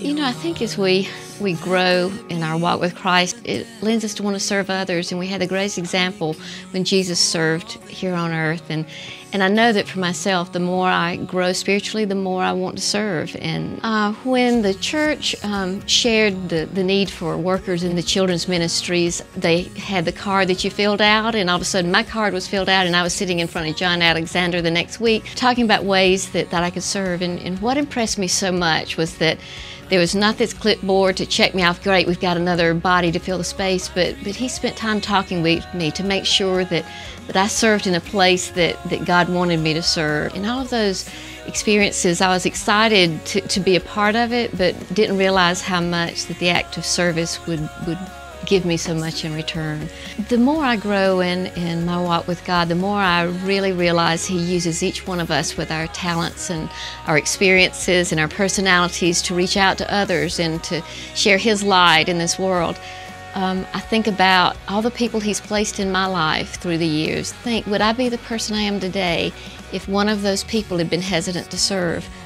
I think as we grow in our walk with Christ, it lends us to want to serve others, and we had the greatest example when Jesus served here on earth. And I know that for myself, the more I grow spiritually, the more I want to serve. And when the church shared the need for workers in the children's ministries, they had the card that you filled out, and all of a sudden my card was filled out, and I was sitting in front of John Alexander the next week talking about ways that I could serve. And what impressed me so much was that there was not this clipboard to check me off, great, we've got another body to fill the space, but he spent time talking with me to make sure that I served in a place that God wanted me to serve. In all of those experiences, I was excited to be a part of it, but didn't realize how much that the act of service would give me so much in return. The more I grow in my walk with God, the more I really realize He uses each one of us with our talents and our experiences and our personalities to reach out to others and to share His light in this world. I think about all the people He's placed in my life through the years. Would I be the person I am today if one of those people had been hesitant to serve?